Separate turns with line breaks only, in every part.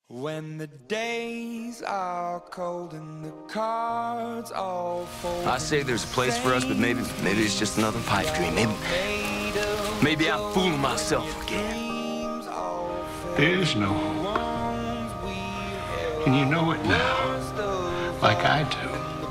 When the days are cold and the cards all fall.
I say there's a place for us, but maybe it's just another pipe dream. Maybe I'm fooling myself again.
There's no hope. And you know it now, like I do.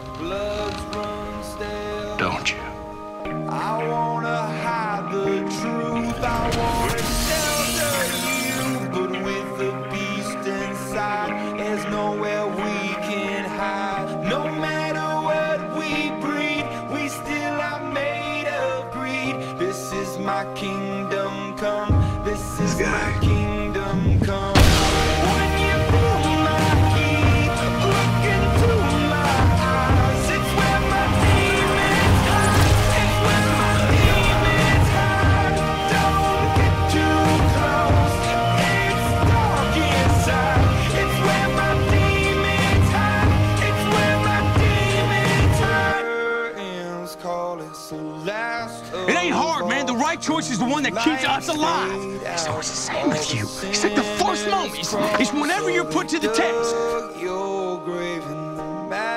Don't you?
I wanna hide the truth, I wanna shelter you, but with the beast inside, there's nowhere we can hide. No matter what we breed, we still are made of greed. This is my kingdom come, this is my kingdom come. When you pull my key, look into my eyes, it's where my demons hide, it's where my demons hide. Don't get too close, it's dark inside, it's where my demons hide, it's where my demons hide. Curtains call it the last of
It ain't hard, man. The right choice is the one that keeps us alive. It's always the same with you. It's like the first moment. It's whenever you're put to the test.
Your grave and the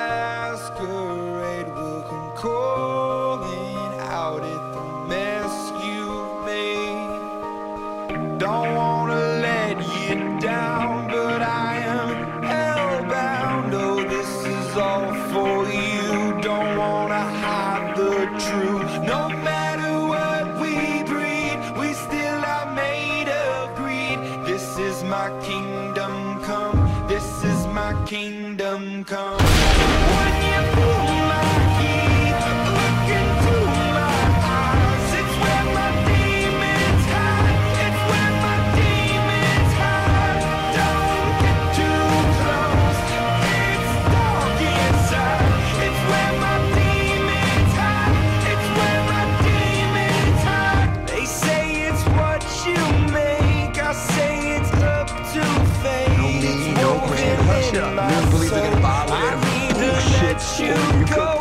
masquerade will come calling out at the mess you made. Don't wanna let you down, but I am hellbound. Oh, this is all for you. Don't wanna hide the truth. No matter what we breed, we still are made of greed. This is my kingdom come, this is my kingdom come. When you pull my key, look into my eyes, it's where my demons hide, it's where my demons hide. Don't get too close, it's dark inside, it's where my demons hide, it's where my demons hide. They say it's what you make, I say it's up to fate.
No, man, hush up. You don't believe in the Bible?
I need to let you go.